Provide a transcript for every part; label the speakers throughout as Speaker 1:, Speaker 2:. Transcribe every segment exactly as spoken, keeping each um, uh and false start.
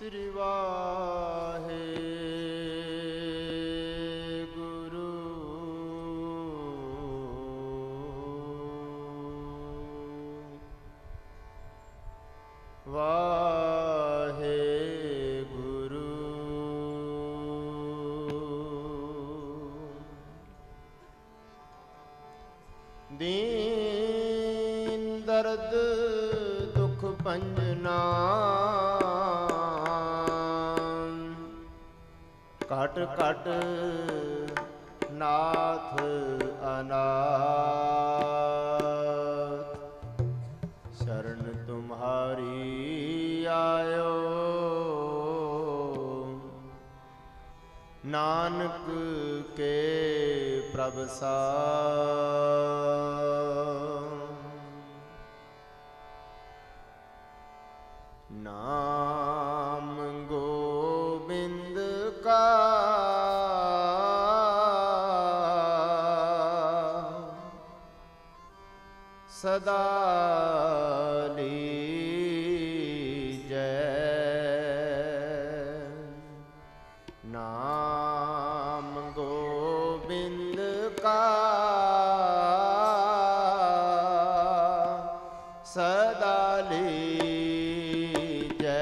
Speaker 1: ਸ੍ਰੀ ਵਾਹਿਗੁਰੂ ਵਾਹਿਗੁਰੂ। ਦੀਨ ਦਰਦ ਦੁਖ ਭੰਜਨਾ ਘਟ ਘਟ ਨਾਥ ਅਨਾਥ ਸ਼ਰਨ ਤੁਮਹਾਰੀ ਆਇਓ ਨਾਨਕ ਕੇ ਪ੍ਰਭ ਸਾਥ। ਨਾਮ ਗੋਬਿੰਦ ਕਾ ਸਦਾ ਲੀਜੈ। ਨਾਮ ਗੋਬਿੰਦ ਕਾ ਸਦਾ ਲੀਜੈ।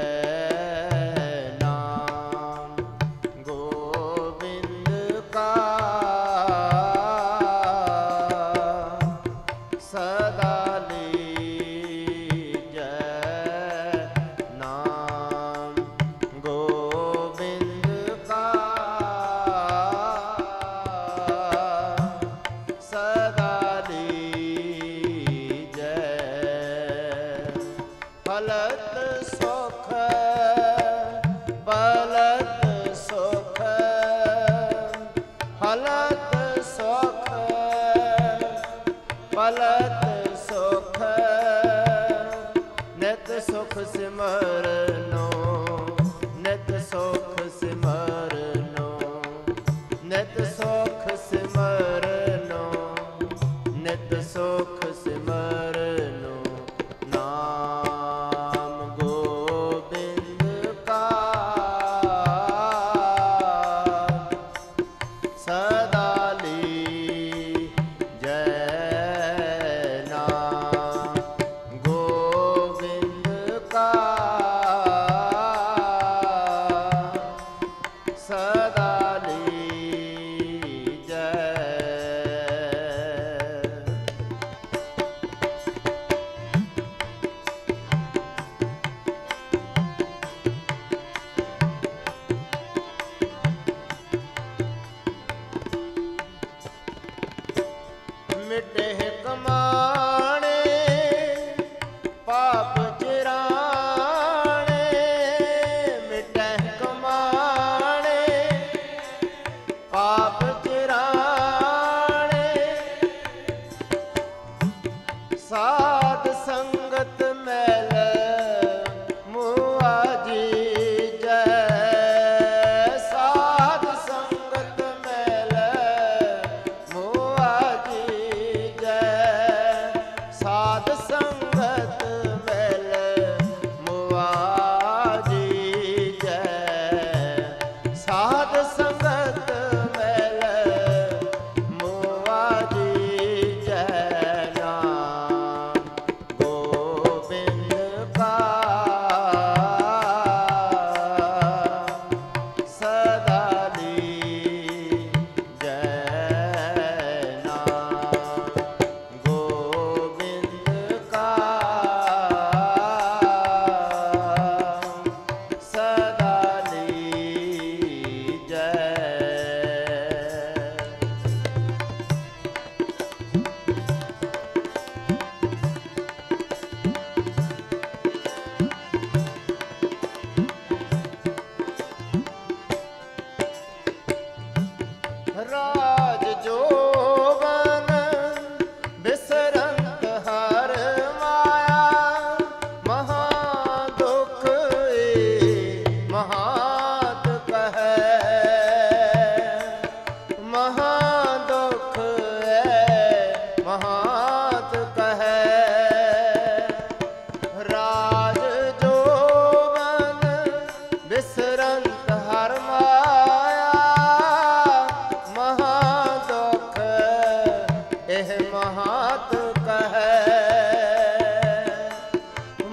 Speaker 1: ਨਾਮ ਗੋਬਿੰਦ ਕਾ ਸਦਾ ਲੀਜੈ। ਨਾਮ ਗੋਬਿੰਦ ਕਾ ਸਦਾ ਲੀਜੈ। ਫਲਤ ਸੁਖ ਬਲਤ ਸੁਖ ਫਲਤ ਸੁਖ ਬਲਤ ਸੁਖ ਨਿਤ ਸੁਖ ਸਿਮਰਨੋ ਨਿਤ ਸੁਖ ਸਿਮਰਨੋ ਨਿਤ ਸੁਖ ਸਿਮਰਨੋ ਨਿਤ ਸੁਖ ਸਿਮਰਨੋ। ਨਾਮ ਗੋਬਿੰਦ ਕਾ ਸਦਾ ਲੀਜੈ। ਨਾਮ ਗੋਬਿੰਦ ਕਾ ਸਦਾ ਲੀਜੈ। ਮਿਟੇ ਕਮਾਣੇ ਪਾਪ ਚਿਰਾਣੇ ਮਿਟੇ ਕਮਾਣੇ ਪਾਪ ਚਿਰਾਣੇ ਸਾਧ ਸੰਗਤ ਮੈਲ ਮੁਆਜੀਜੈ। ਸਾਧ ਸੰਗਤ ਮੈਲ ਮੁਆਜੀਜੈ। ਸਾਧ ਸੰਗਤ ਮੈਲ ਮੁਆਜੀਜੈ। ਸਾਧ ਸੰਗਤ ਮੈਲ ਮੁਆਜੀਜੈ। ਨਾਮ ਗੋਬਿੰਦ ਕਾ ਸਦਾ ਲੀਜੈ। ਨਾਮ ਗੋਬਿੰਦ ਕਾ ਸਦਾ ਲੀਜੈ।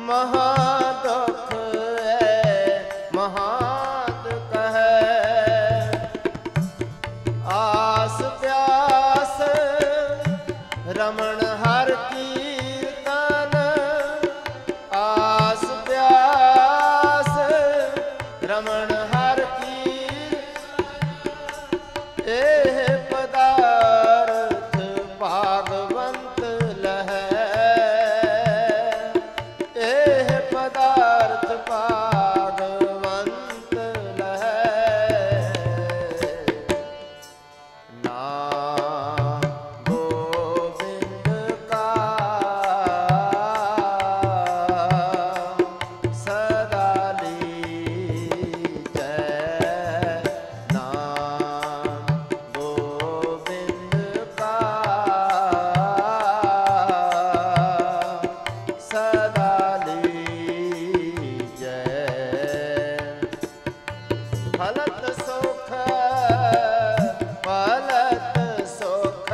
Speaker 1: महा दुख है महादुख है। आस प्यास रमण हर कीर्तन, आस प्यास रमण हर कीर्तन। एह पदार्थ भागवंत लहै, एह पदार्थ भागवंत लहै। नाम गोविंद का सदा लीजै, नाम गोविंद का सदा लीजै। फलत सुख फलत सुख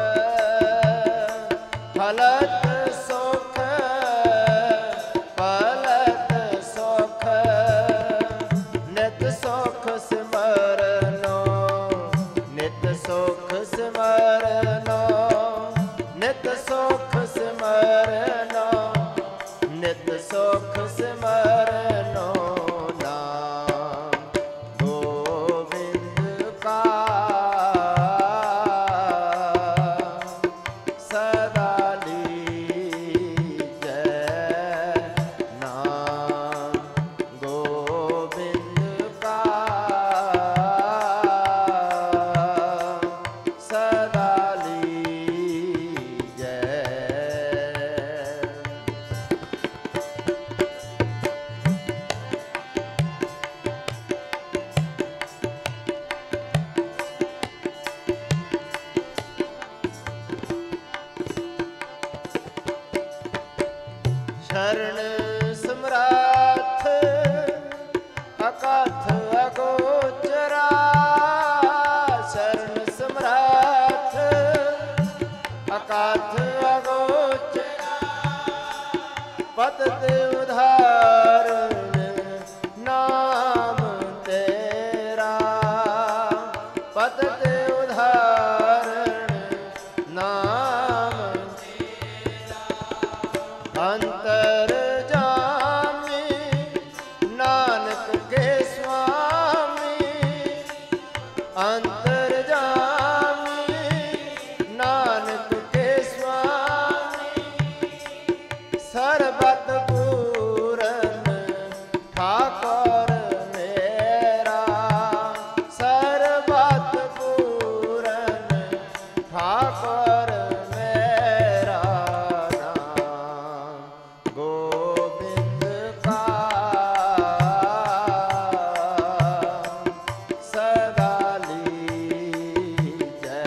Speaker 1: फलत सुख फलत सुख, नित सुख सिमरनो नित सुख सिमरनो, नित सुख सिमरनो नित सुख सिमरनो। नाम गोविंद का सदा लीजै, नाम गोविंद का सदा लीजै। शरण समराथ अकाथ अगोचरा, शरण समराथ अकाथ अगोचरा। पतते उदाहरण नाम तेरा, पतते उदाहरण नाम अंतर जामी नानक के स्वामी, अंतर जामी नानक के स्वामी। सर्बत पूरन ठाकुर मेरा, सर्बत पूरन ठाकुर मेरा। नाम गोविंद का सदा लीजै,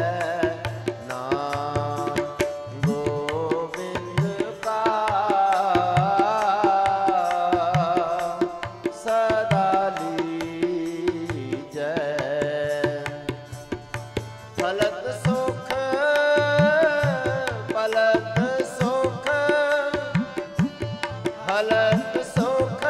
Speaker 1: नाम गोविंद का सदा लीजै। फलत सुख फलत सुख फलत सुख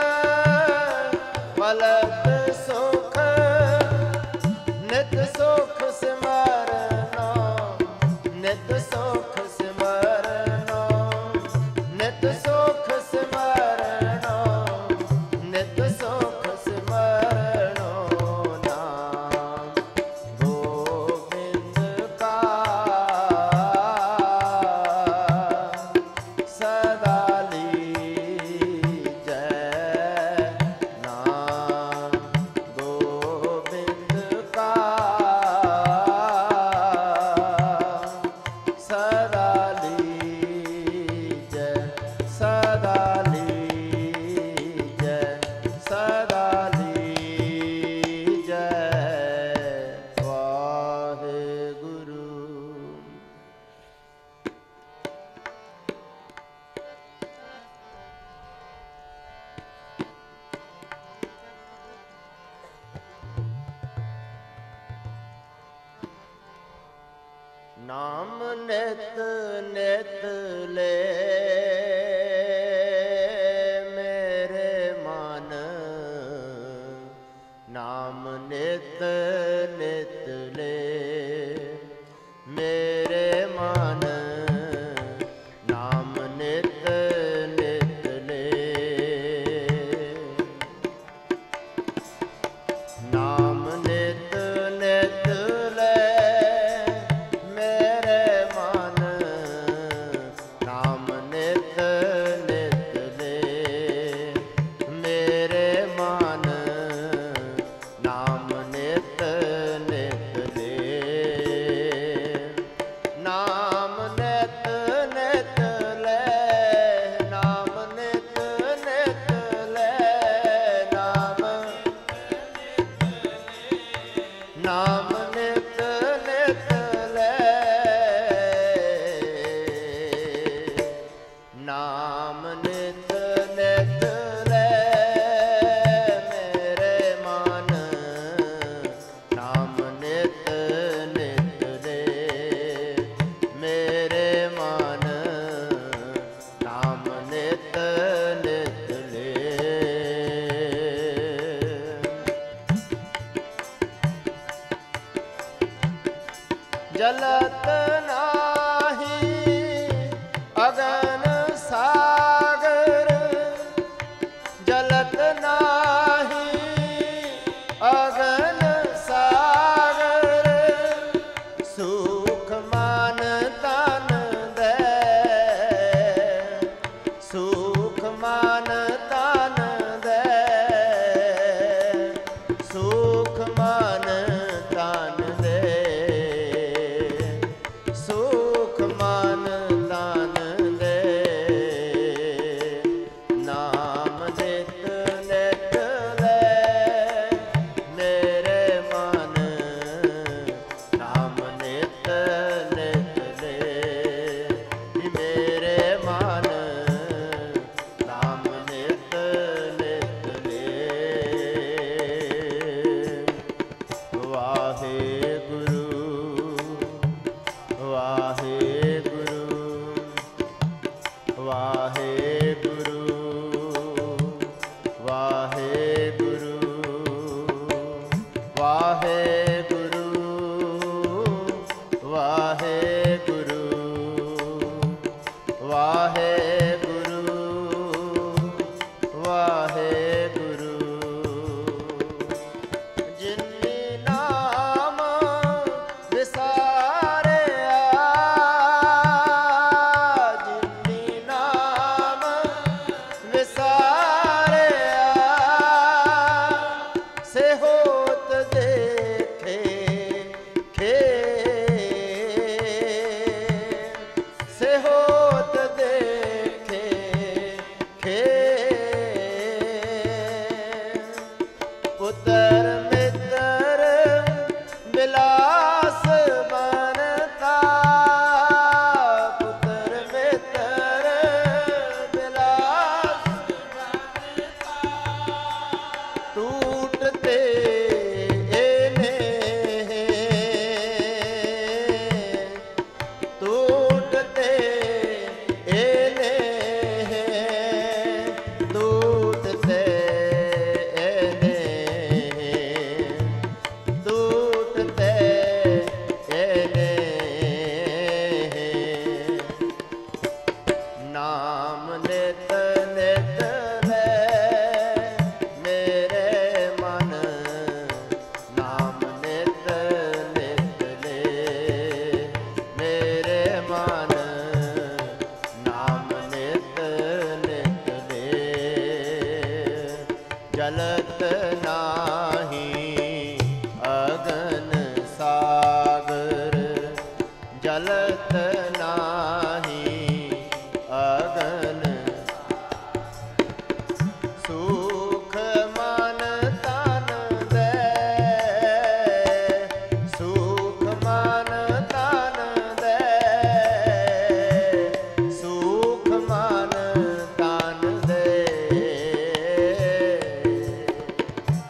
Speaker 1: फलत सुख, नित सुख सिमरनो नित सुख सिमरनो, नित सुख सिमरनो नित सुख सिमरनो। नाम गोविंद का सदा लीजै, नाम गोविंद का सदा लीजै, सदा लीजै, सदा लीजै। वाहेगुरु। नाम नित नित ले ਜਲਤ ਨਾਹੀ ਅਗਨ ਸਾਗਰ, ਜਲਤ ਨਾਹੀ ਅਗਨ ਸਾਗਰ, ਸੁਖ ਮਨ ਤਨ ਦੇ, ਸੁਖ ਮਨ ਤਨ ਦੇ, ਸੁਖ ਮਨ ਤਨ ਦੇ, ਸੁਖ ਮਨ ਤਨ ਦੇ, ਨਾਮ ਨਿਤ ਨਿਤ ਲੈ ਮੇਰੇ ਮਨ, ਨਾਮ ਨਿਤ ਨਿਤ ਲੈ ਮੇਰੇ ਮਨ, ਨਾਮ ਨਿਤ ਨਿਤ ਲੈ। ਵਾਹਿਗੁਰੂ ਵਾਹਿਗੁਰੂ ਵਾਹਿਗੁਰੂ ਵਾਹਿਗੁਰੂ ਵਾਹਿਗੁਰੂ ਵਾਹਿਗੁਰੂ ਵਾਹਿਗੁਰੂ ਵਾਹਿਗੁਰੂ। ਜਿਨੀ ਨਾਮ ਵਿਸਾਰਿਆ, ਜਿਨੀ ਨਾਮ ਵਿਸਾਰਿਆ, ਸੇ ਹੋਤ ਦੇਖੇ ਖੇ, ਸੇ ਹੋਤ ਦੇਖੇ ਖੇ, ਪੁੱਤਰ ਮਿੱਤਰ ਬਿਲਾਸ ਬਨਤਾ, ਪੁੱਤਰ ਮਿੱਤਰ ਬਿਲਾਸ ਬਨਤਾ, ਟੂਟਤੇ ਇਹਨੇ, ਟੂਟਤੇ ਇਹਨੇ, ਟੂਟਤੇ ਇਹਨੇ, ਟੂਟਤੇ ਇਹਨੇ, ਨਾਮ ਨਿਤ ਨਿਤ ਲੈ ਮੇਰੇ ਮਨ, ਨਾਮ ਨਿਤ ਨਿਤ ਲੈ ਮੇਰੇ ਮਨ, ਨਾਮ ਨਿਤ ਨਿਤ ਲੈ। ਜਲਤ ਨਾਹੀ ਅਗਨ ਸਾਗਰ, ਜਲਤ ਨਾਹੀ ਅਗਨ, ਸੁਖ ਮਨ ਤਨ ਦੇ, ਸੁਖ ਮਨ ਤਨ ਦੇ, ਸੁਖ ਮਨ ਤਨ ਦੇ,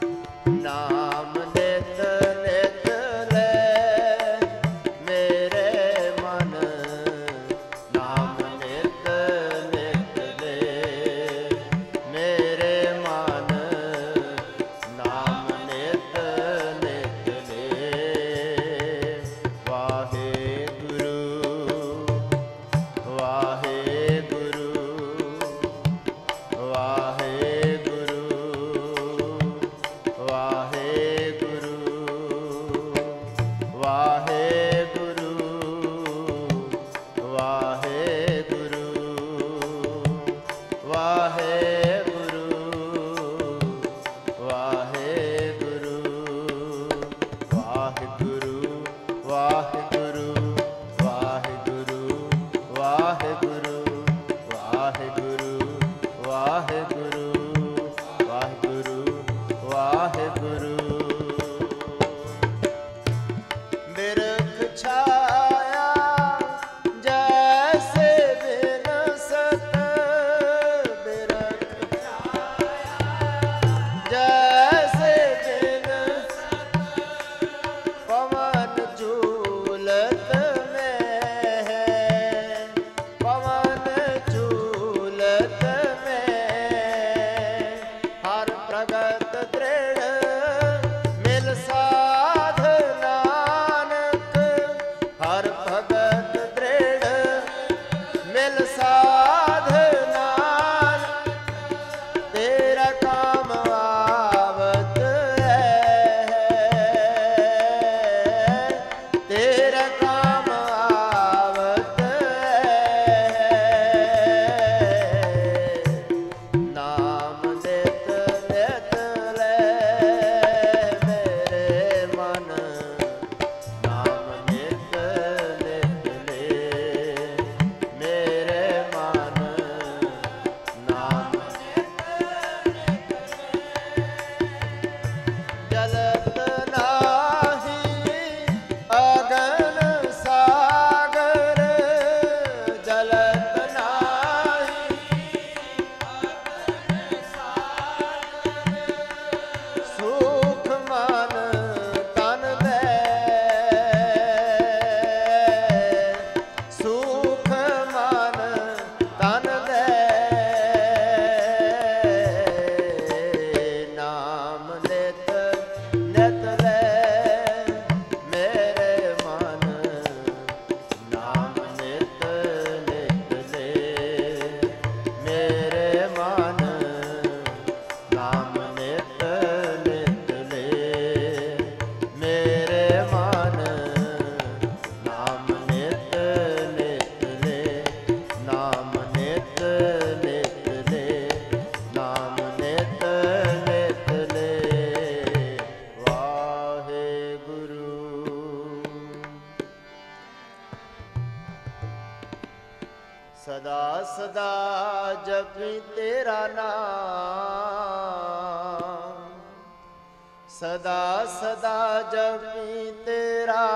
Speaker 1: ਨਾਮ, ਸਦਾ ਸਦਾ ਜਪੀ ਤੇਰਾ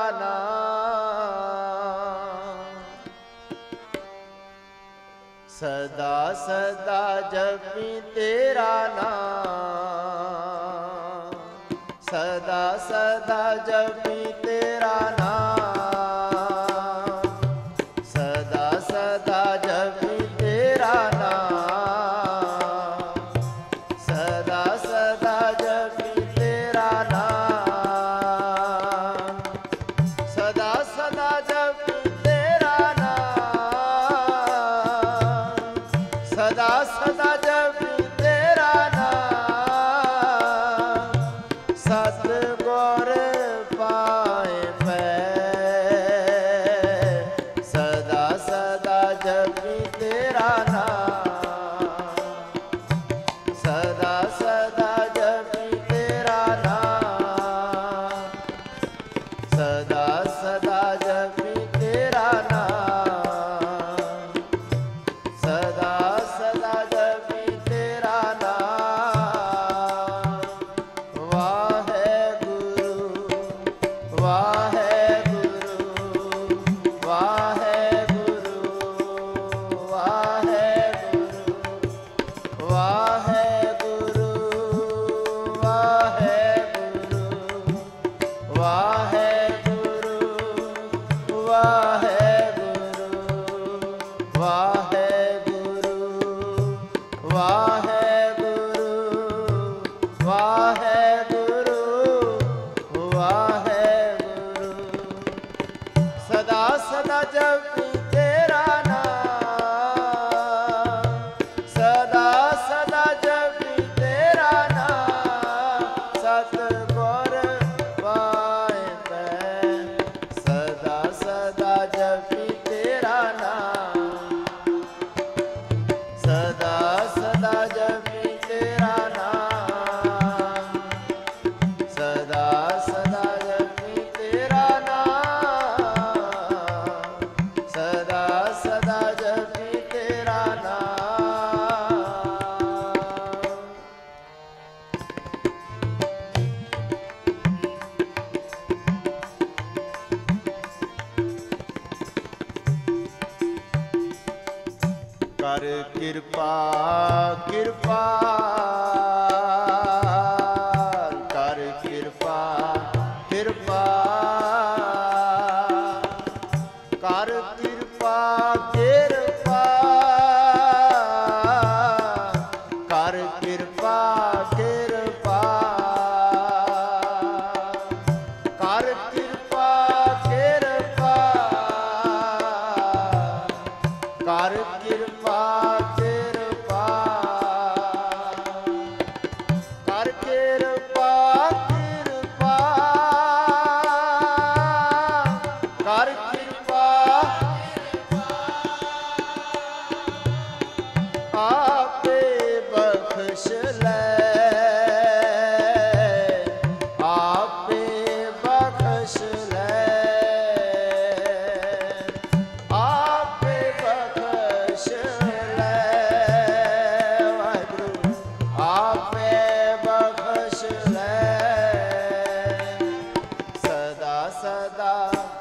Speaker 1: ਨਾਮ, ਸਦਾ ਸਦਾ ਜਪੀ ਤੇਰਾ ਨਾਮ, ਸਦਾ ਸਦਾ ਜਪੀ ਤੇਰਾ ਨਾਮ, ਸਦਾ ਸਦਾ ਜਪੀ ਤੇਰਾ ਨਾਮ, ਸਦਾ ਸਦਾ ਜਪੀ ਤੇਰਾ ਨਾਮ, ਸਦਾ ਸਦਾ ਜਪੀ ਤੇਰਾ ਨਾਮ, ਸਦਾ ਸਦਾ ਜਪੀ ਤੇਰਾ ਨਾਮ, ਸਤਿਗੁਰ ਪਾਏ ਪੈ, ਸਦਾ ਸਦਾ ਜਪੀ ਤੇਰਾ ਨਾਮ, ਸਦਾ ਸਦਾ ਜਪੀ ਤੇਰਾ ਨਾਮ, ਸਦਾ ਸਦਾ ਜਪੀ ਤੇਰਾ ਨਾਮ, ਸਦਾ ਸਦਾ ਜਪੀ ਤੇਰਾ ਨਾਮ। ਵਾਹਿਗੁਰੂ ਵਾਹਿਗੁਰੂ ਵਾਹਿਗੁਰੂ ਵਾਹਿਗੁਰੂ ਵਾਹਿਗੁਰੂ ਵਾਹਿਗੁਰੂ ਵਾਹਿਗੁਰੂ ਵਾਹਿਗੁਰੂ ਵਾਹਿਗੁਰੂ ਵਾਹਿਗੁਰੂ ਵਾਹਿਗੁਰੂ ਵਾਹਿਗੁਰੂ। ਸਦਾ ਸਦਾ ਜਪੀ ਤੇਰਾ ਨਾਮ, ਸਦਾ ਸਦਾ ਜਪੀ ਤੇਰਾ ਨਾਮ, ਸਤਿਗੁਰ ਪਾਏ ਪੈ, ਸਦਾ ਸਦਾ ਜਪੀ ਤੇਰਾ ਨਾਮ, ਸਦਾ ਸਦਾ ਜਪੀ ਤੇਰਾ ਨਾਮ, ਸਦਾ ਸਦਾ ਜਪੀ ਤੇਰਾ ਨਾਮ, ਸਦਾ ਸਦਾ ਜਪੀ ਤੇਰਾ ਨਾਮ। ਕਰ ਕਿਰਪਾ ਕਿਰਪਾ ਕਰ ਕਿਰਪਾ ਕਿਰਪਾ ਕਰ ਕਿਰਪਾ ਕਿਰਪਾ ਕਰ ਕਿਰਪਾ ਕਿਰਪਾ ਕਰ ਕਿਰਪਾ ਕਿਰਪਾ ਕਰ ਕਿਰਪਾ ਕਿਰਪਾ ਕਰ ਕਿਰਪਾ ਕਿਰਪਾ ਕਰ ਕਿਰਪਾ ਆਪੇ ਬਖਸ਼ ਲੈ, ਆਪੇ ਬਖਸ਼ ਲੈ, ਆਪੇ ਬਖਸ਼ ਲੈ, ਵਾਹਿਗੁਰੂ ਆਪੇ ਬਖਸ਼ ਲੈ, ਸਦਾ ਸਦਾ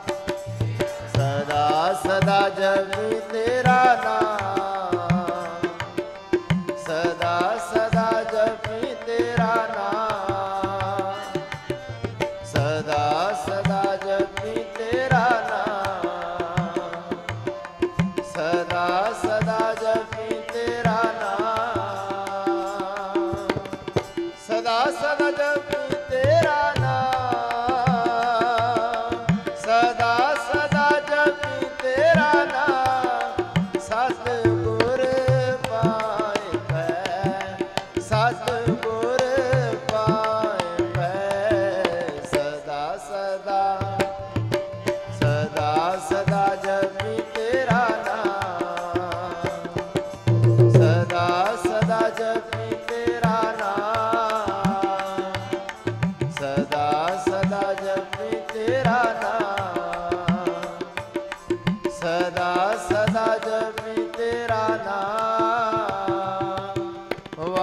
Speaker 1: ਸਦਾ ਸਦਾ ਜਪੀ ਤੇਰਾ ਨਾਮ, ਸਦਾ ਸਦਾ ਜਪੀ ਤੇਰਾ ਨਾਮ, ਸਦਾ ਸਦਾ ਜਪੀ ਤੇਰਾ ਨਾਮ, ਸਦਾ ਸਦਾ ਜਪੀ ਤੇਰਾ ਨਾਮ, ਸਦਾ ਸਦਾ ਜਪੀ ਤੇਰਾ ਨਾਮ, ਸਦਾ ਸਦਾ ਜਪੀ ਤੇਰਾ ਨਾਮ, ਸਤਿਗੁਰ ਪਾਏ ਪੈ, ਸਤਿਗੁਰ ਪਾਏ ਪੈ, ਸਦਾ ਸਦਾ ਸਦਾ ਸਦਾ ਜਪੀ ਤੇਰਾ ਨਾਮ, ਸਦਾ ਸਦਾ ਜਪੀ ਤੇਰਾ ਨਾਮ, ਸਦਾ ਸਦਾ ਜਪੀ ਤੇਰਾ ਨਾਮ, ਸਦਾ ਸਦਾ ਜਪੀ ਤੇਰਾ ਨਾਮ।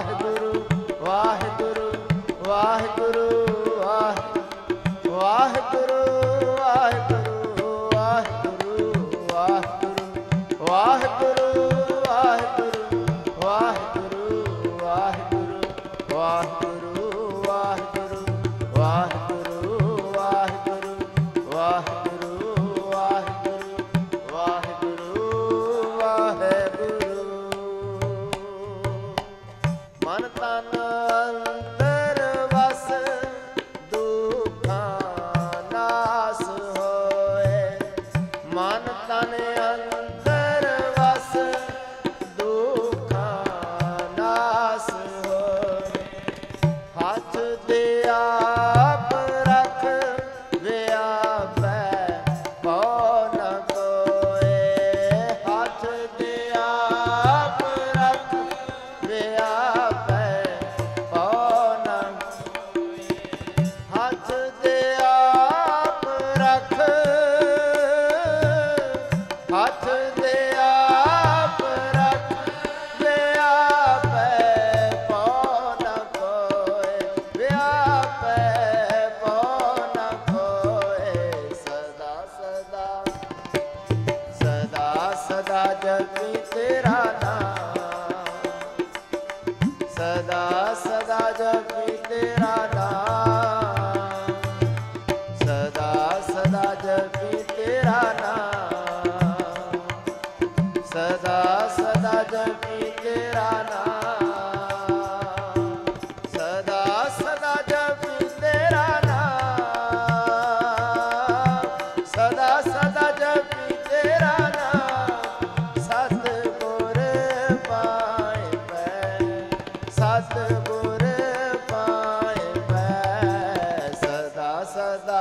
Speaker 1: ਵਾਹਿਗੁਰੂ ਵਾਹਿਗੁਰੂ ਵਾਹਿਗੁਰੂ ਵਾਹਿ ਵਾਹਿਗੁਰੂ ਵਾਹਿਗੁਰੂ ਵਾਹਿਗੁਰੂ ਵਾਹਿਗੁਰੂ ਵਾਹਿਗੁਰੂ ਵਾਹਿਗੁਰੂ ਵਾਹਿਗੁਰੂ ਵਾਹਿਗੁਰੂ ਵਾਹਿਗੁਰੂ ਵਾਹਿਗੁਰੂ ਵਾਹਿਗੁਰੂ ਵਾਹਿਗੁਰੂ ਵਾਹਿਗੁਰੂ ਵਾਹਿਗੁਰੂ ਵਾਹਿਗੁਰੂ ਵਾਹਿਗੁਰੂ ਮਨ ਤਨ ਅੰਦਰ ਵਸ ਦੁਖਾਂ ਨਾਸ ਹੋਏ ਮਨ ਤਨ ਅੰਦਰ ਵਸ ਦੁਖਾਂ ਨਾਸ ਹੋਏ ਹੱਥ ਦੇ ਆਪ ਰੱਖ ਵਿਆਪੈ ਕੋ ਨ ਕੋਏ ਹੱਥ ਦੇ ਆਪ ਰੱਖ ਵਿਆਪੈ ਕੋ ਨ ਹੱਥ ਦੇ ਆਪ ਰੱਖ ਹੱਥ ਦੇ ਆਪ ਰੱਖ ਵਿਆਪੈ ਕੋ ਨ ਕੋਏ ਵਿਆਪੈ ਕੋ ਨ ਕੋਏ ਸਦਾ ਸਦਾ ਸਦਾ ਸਦਾ ਜਪੀ ਤੇਰਾ ਨਾਮ ਸਦਾ ਸਦਾ ਜਪੀ ਤੇਰਾ ਨਾਮ ਸਦਾ ਸਦਾ ਜਪੀ ਤੇਰਾ ਨਾਮ ਸਦਾ ਸਦਾ ਜਪੀ ਤੇਰਾ ਨਾਮ ਸਦਾ ਸਦਾ ਜਪੀ ਤੇਰਾ ਨਾਮ ਸਦਾ ਸਦਾ ਜਪੀ ਤੇਰਾ ਨਾਮ ਸਤਿਗੁਰ ਪਾਏ ਪੈ ਸਤਿਗੁਰ ਪਾਏ ਪੈ ਸਦਾ ਸਦਾ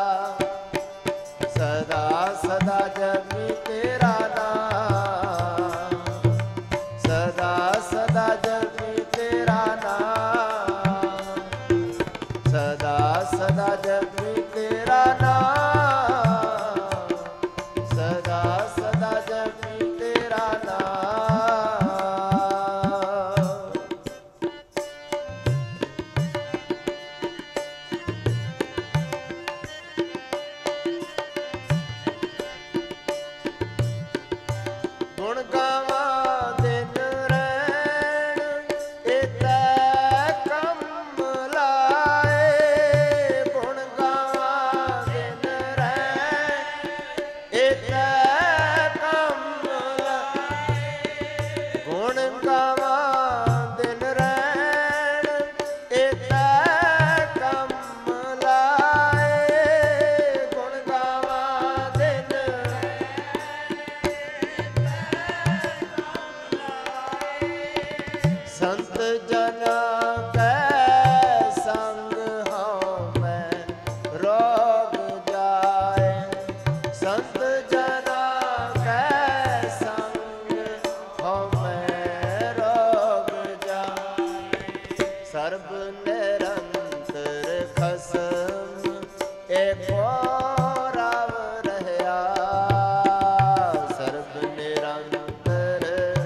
Speaker 1: ਸਦਾ ਸਦਾ ਜਪੀ ਤੇਰਾ ਨਾਮ ਸਦਾ ਸਦਾ ਜਪੀ ਤੇਰਾ ਨਾਮ ਸਦਾ ਸਦਾ ਜਪੀ ਤੇਰਾ ਨਾਮ ਸਦਾ ਸਦਾ ਜਪੀ ਤੇਰਾ ਨਾਮ ਗੁਣ ਗਾਵਾਂ ਦਿਨ ਰਹਿਣ ਏਤੈ ਕੰਮ ਲਾਏ ਗੁਣ ਗਾਵਾਂ ਦਿਨ ਰਹਿਣ ਏਤੈ ਕੰਮ ਲਾਏ ਗੁਣ ਗਾਵਾਂ ਦਿਨ ਰਹਿਣ ਏਤੈ ਕੰਮ ਲਾਏ ਗੁਣ ਗਾਵਾਂ ਦਿਨ ਸੰਤ ਜਨਾਂ ਕੈ ਸੰਗ ਹਉ ਮੈਂ ਰੋਗ ਜਾਏ ਸੰਤ ਜਨਾਂ ਕੈ ਸੰਗ ਹਉ ਮੈਂ ਰੋਗ ਜਾਏ ਸਰਬ ਨਿਰੰਤਰ ਖਸਮ ਏਕੋ ਰਵ ਰਹਿਆ ਸਰਬ ਨਿਰੰਤਰ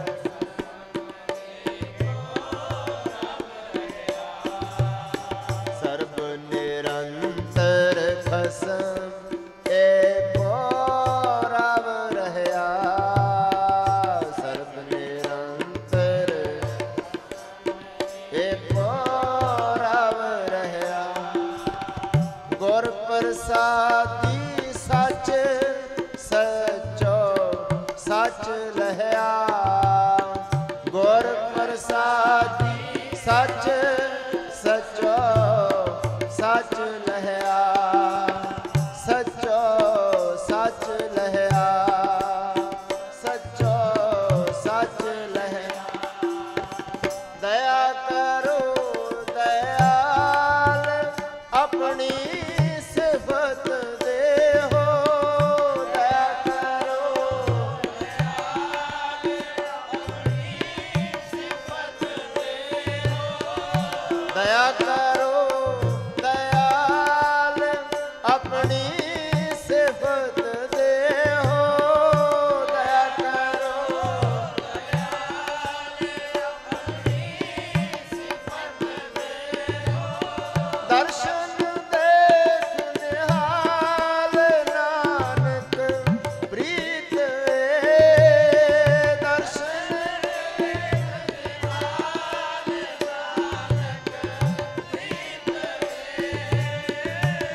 Speaker 1: ਸਰਬ ਨਿਰੰਤਰ ਖਸਮ ਏਕੋ ਰਵ ਰਹਿਆ ਸਰਬ ਨਿਰੰਤਰ ਏਕੋ ਰਵ ਰਹਿਆ ਗੁਰ ਪ੍ਰਸਾਦੀ ਸੱਚ ਸਚੋ ਸੱਚ ਲਹਿਆ ਗੁਰ ਪ੍ਰਸਾਦੀ ਸੱਚ ਸਚੋ ਸੱਚ ਲਹਿਆ ਸਚੋ ਸੱਚ ਲਹਿਆ ਸਚੋ ਸੱਚ ਲਹਿਆ ਦਇਆ ਕਰੋ ਦਇਆਲ ਆਪਣੀ ਸਿਫਤ ਦੇਹੋ ਦਇਆ ਕਰੋ ਦਇਆ ਕਰੋ ਦਇਆਲ ਆਪਣੀ ਸਿਫਤ ਦੇਹੋ ਦਇਆ ਕਰੋ ਦਇਆਲ ਆਪਣੀ ਸਿਫਤ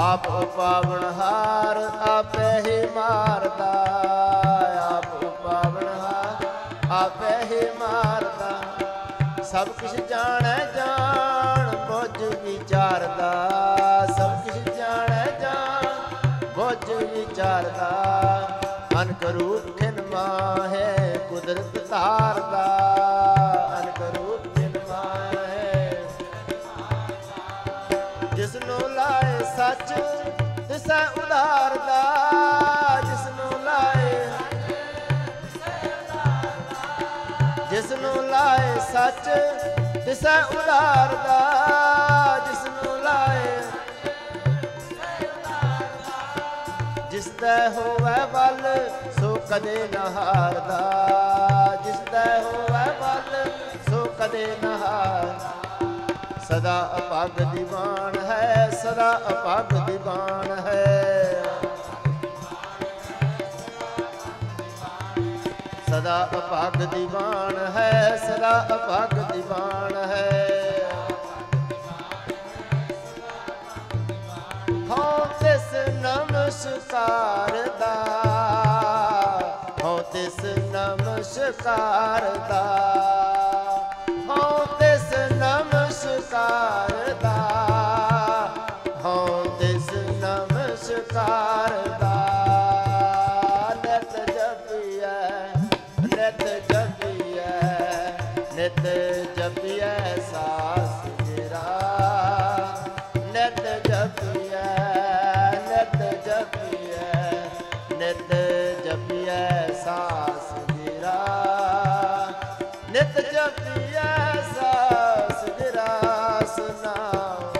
Speaker 1: ਆਪ ਉਪਾਵਨਹਾਰ ਆਪੇ ਹੀ ਮਾਰਦਾ, ਆਪ ਉਪਾਵਨਹਾਰ ਆਪੇ ਹੀ ਮਾਰਦਾ। ਸਭ ਕੁਛ ਜਾਣੈ ਜਾਣ ਬੁੱਝ ਵਿਚਾਰਦਾ, ਸਭ ਕੁਛ ਜਾਣੈ ਜਾਣ ਬੁੱਝ ਵਿਚਾਰਦਾ। ਅਨਕ ਰੂਪ ਖਿਨ ਮਾਹੇ ਕੁਦਰਤ ਧਾਰਦਾ, ਅਨਕ ਰੂਪ ਖਿਨ ਮਾਹੇ ਜਿਸਨੂੰ ਲਾਏ ਸੱਚ ਤਿਸੈ ਉਧਾਰਦਾ, ਜਿਸਨੂੰ ਲਾਏ ਜਿਸਨੂੰ ਲਾਏ ਸੱਚ ਤਿਸੈ ਉਧਾਰਦਾ, ਜਿਸਨੂੰ ਲਾਏ ਜਿਸਦਾ ਹੋਵੇ ਵੱਲ ਸੋ ਕਦੇ ਨਾ ਹਾਰਦਾ, ਜਿਸਦਾ ਹੋਵੇ ਵੱਲ ਸੋ ਕਦੇ ਨਾ ਹਾਰਦਾ। ਸਦਾ ਅਪੱਗ ਦੀਵਾਨ ਹੈ, ਸਦਾ ਅਪੱਗ ਦੀਵਾਨ ਹੈ, ਸਦਾ ਅਪੱਗ ਦੀਵਾਨ ਹੈ, ਸਦਾ ਅਪੱਗ ਦੀਵਾਨ ਹੈ। ਹਉ ਤਿਸ ਨਮਸਕਾਰ ਦਾ, ਹਉ ਤਿਸ ਨਮਸਕਾਰ ਦਾ, ਹਉ ਤਿਸ ਨਮਸਕਾਰ ਦਾ, ਹਉ ਤਿਸ ਨਮਸਕਾਰ ਦਾ। ਨਿਤ ਜਪੀਐ ਨਿਤ ਜਪੀਐ ਨਿਤ ਜਪੀਐ ਸਾਸ ਤੇਰਾ, ਨਿਤ ਜਪੀਐ ਨਿਤ ਜਪੀਐ ਨਿਤ ਜਪੀਐ ਸਾਸ ਤੇਰਾ, ਨਿਤ ਜਪੀਐ ਸਾਸ ਤੇਰਾ। ਨਾਮ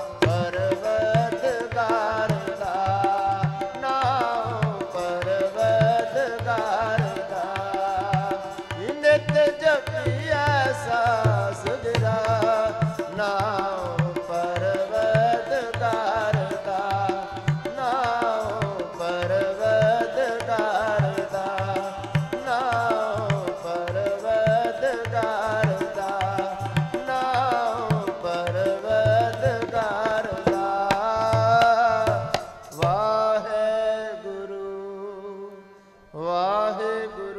Speaker 1: ਪਰਵਤਗਾਰ ਦਾ, ਨਾਮ ਪਰਵਤਗਾਰ ਦਾ। ਨਿਤ ਜਪੀਐ ਸਾਸ ਤੇਰਾ, ਨਾਮ ਪਰਵਤਗਾਰ ਦਾ, ਨਾਮ ਪਰਵਤਗਾਰ ਦਾ, ਨਾਮ ਪਰਵਤਗਾਰ ਦਾ, ਨਾਮ ਪਰਵਤਗਾਰ ਦਾ। ਵਾਹਿਗੁਰੂ ਵਾਹਿਗੁਰੂ।